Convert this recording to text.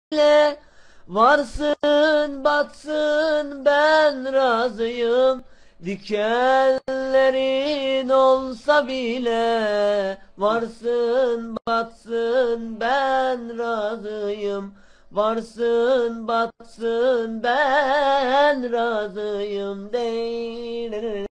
bile, varsın batsın ben razıyım. Dikenlerin olsa bile, varsın batsın ben razıyım. Varsın batsın ben razıyım. Değil.